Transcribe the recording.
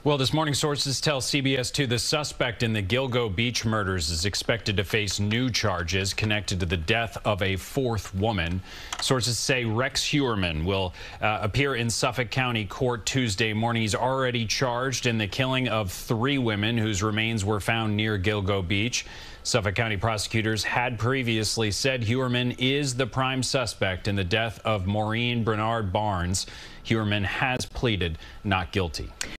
Well, this morning, sources tell CBS 2 the suspect in the Gilgo Beach murders is expected to face new charges connected to the death of a fourth woman. Sources say Rex Heuermann will appear in Suffolk County court Tuesday morning. He's already charged in the killing of 3 women whose remains were found near Gilgo Beach. Suffolk County prosecutors had previously said Heuermann is the prime suspect in the death of Maureen Bernard Barnes. Heuermann has pleaded not guilty.